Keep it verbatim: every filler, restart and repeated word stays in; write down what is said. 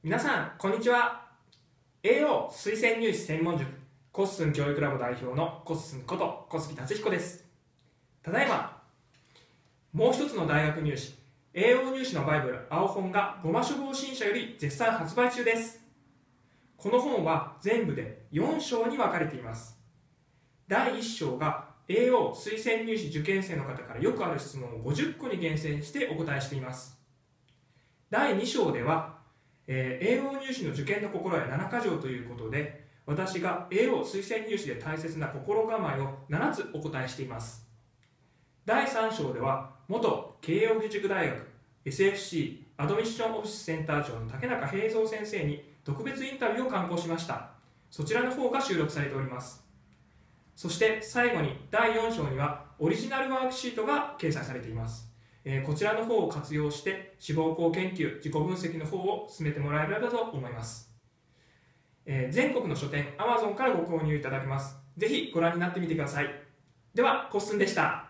皆さんこんにちは。 エーオー 推薦入試専門塾コッスン教育ラボ代表のコッスンこと小杉達彦です。ただいまもう一つの大学入試 エーオー 入試のバイブル青本がごま書房新社より絶賛発売中です。この本は全部でよん章に分かれています。だいいち章が エーオー 推薦入試受験生の方からよくある質問をごじゅっこに厳選してお答えしています。だいに章ではえー、エーオー 入試の受験の心得ななか条ということで、私が エーオー 推薦入試で大切な心構えをななつお答えしています。だいさん章では元慶應義塾大学 エスエフシー アドミッションオフィスセンター長の竹中平蔵先生に特別インタビューを刊行しました。そちらの方が収録されております。そして最後にだいよん章にはオリジナルワークシートが掲載されています。えー、こちらの方を活用して志望校研究、自己分析の方を進めてもらえればと思います。えー、全国の書店 アマゾン からご購入いただけます。ぜひご覧になってみてください。では、コッスンでした。